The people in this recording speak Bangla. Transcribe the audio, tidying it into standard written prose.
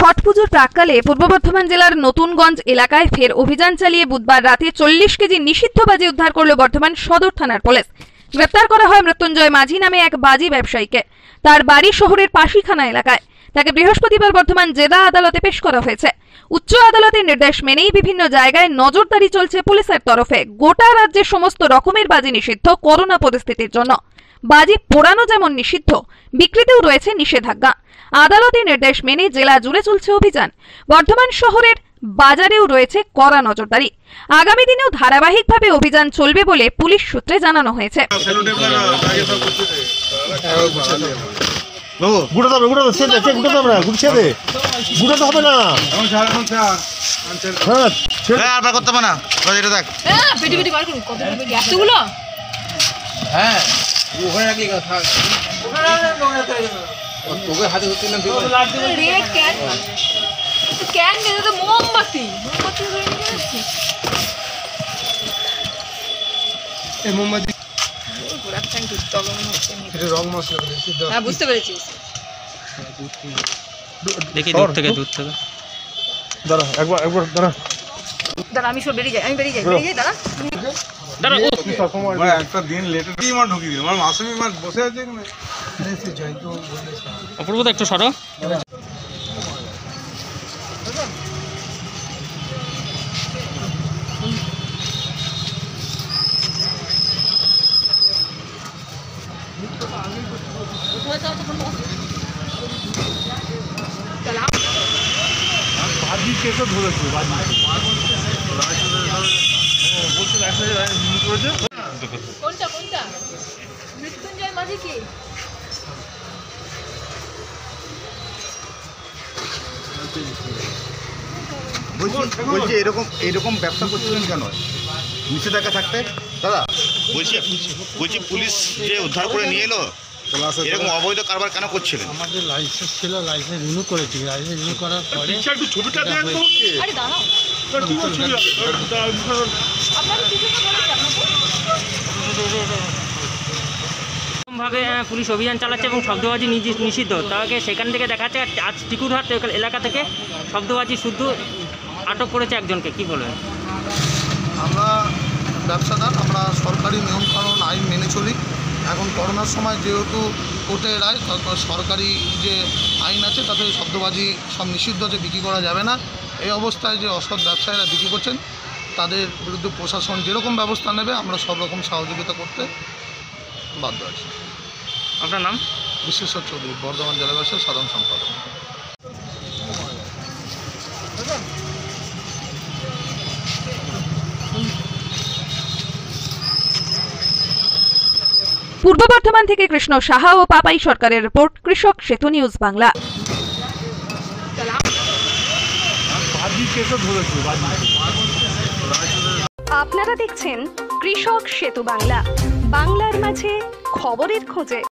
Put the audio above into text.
ছট পুজোর প্রাক্কালে পূর্ব বর্ধমান জেলার নতুনগঞ্জ এলাকায় ফের অভিযান চালিয়ে বুধবার রাতে 40 কেজি নিষিদ্ধ বাজি উদ্ধার করল বর্ধমান সদর থানার পুলিশ। গ্রেপ্তার করা হয় মৃত্যুঞ্জয় মাঝি নামে এক বাজি ব্যবসায়ীকে। তার বাড়ি শহরের পাশিখানা এলাকায়। তাকে বৃহস্পতিবার বর্ধমান জেলা আদালতে পেশ করা হয়েছে। উচ্চ আদালতের নির্দেশ মেনেই বিভিন্ন জায়গায় নজরদারি চলছে পুলিশের তরফে। গোটা রাজ্যে সমস্ত রকমের বাজি নিষিদ্ধ করোনা পরিস্থিতির জন্য। বাজি পোড়ানো যেমন নিষিদ্ধ, বিক্রিতেও রয়েছে নিষেধাজ্ঞা। আদালতের নির্দেশ মেনে জেলা জুড়ে চলছে অভিযান। বর্ধমান শহরের বাজারেও রয়েছে কড়া নজরদারি। আগামী দিনেও ধারাবাহিকভাবে অভিযান চলবে বলে পুলিশ সূত্রে জানানো হয়েছে। বুঝতে পেরেছি। দেখি দূর থেকে দাঁড়া একবার দাঁড়া দাঁড়া, আমি সব বেরিয়ে যাই, দাঁড়া দাঁড়া। একটা দিন লেটে কি মার ঢুকিয়ে দিল, আমার মাসুমি মার বসে আছে এখানে। অপূর্বদা একটু সরো। বাজি কেসে ধরেছে, কোনটা মৃত্যুঞ্জয় মাঝি কি? বলছি এরকম ব্যবসা করছিলেন কেন নিষেধাজ্ঞা থাকতে? দাদা বলছি পুলিশ যে উদ্ধার করে নিয়ে এলো, এরকম অবৈধ কারবার কেন করছিলেন? আমাদের লাইসেন্স ছিল, লাইসেন্স রিনিউ করেছি। লাইসেন্স রিনিউ করার পরে ভাবে পুলিশ অভিযান চালাচ্ছে এবং শব্দবাজি নিষিদ্ধ। তাকে সেখান থেকে দেখা যাচ্ছে আজ টিকুরহাট এলাকা থেকে শব্দবাজি শুদ্ধ আটক করেছে একজনকে। কি বলবেন? আমরা ব্যবসাদার, আমরা সরকারি নিয়মকানুন আইন মেনে চলি। এখন করোনার সময় যেহেতু কোর্টের রায়, তারপর সরকারি যে আইন আছে তাতে শব্দবাজি সব নিষিদ্ধ আছে, বিক্রি করা যাবে না। এই অবস্থায় যে অসৎ ব্যবসায়ীরা বিক্রি করছেন তাদের বিরুদ্ধে প্রশাসন যেরকম ব্যবস্থা নেবে আমরা সব রকম সহযোগিতা করতে বাধ্য আছি। আপনার নাম? বিশ্বেশ্বর চৌধুরী, বর্ধমান জেলাবাসীর সাধারণ সম্পাদক। পূর্ব বর্ধমান থেকে কৃষ্ণ সাহা ও পাপাই সরকারের রিপোর্ট, কৃষক সেতু নিউজ বাংলা। আপনারা দেখছেন কৃষক সেতু বাংলা, বাংলার মাঝে খবরের খোঁজে।